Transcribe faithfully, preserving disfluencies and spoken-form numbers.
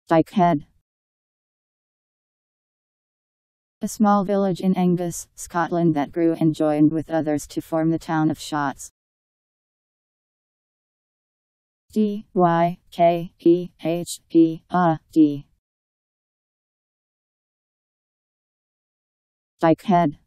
Dykehead. A small village in Angus, Scotland that grew and joined with others to form the town of Shotts. D Y K E H E A D. Dykehead.